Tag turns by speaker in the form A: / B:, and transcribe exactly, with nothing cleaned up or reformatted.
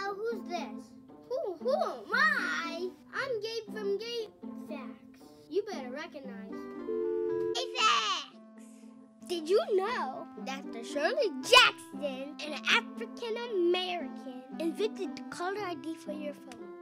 A: Hello, who's this? Who, who am I? I'm Gabe from Gabe Facts. You better recognize. Gabe Facts! Did you know that the Shirley Jackson, an African American, invented the caller I D for your phone?